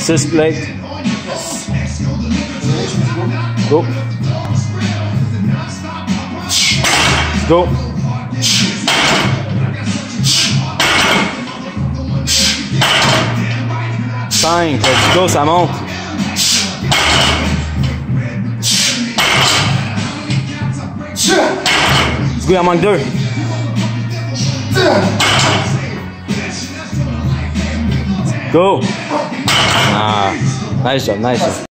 6 plates. Go. Go. 5, let's go, ça monte. Let's go, il en manque 2. Go. Ah, nice job, nice job.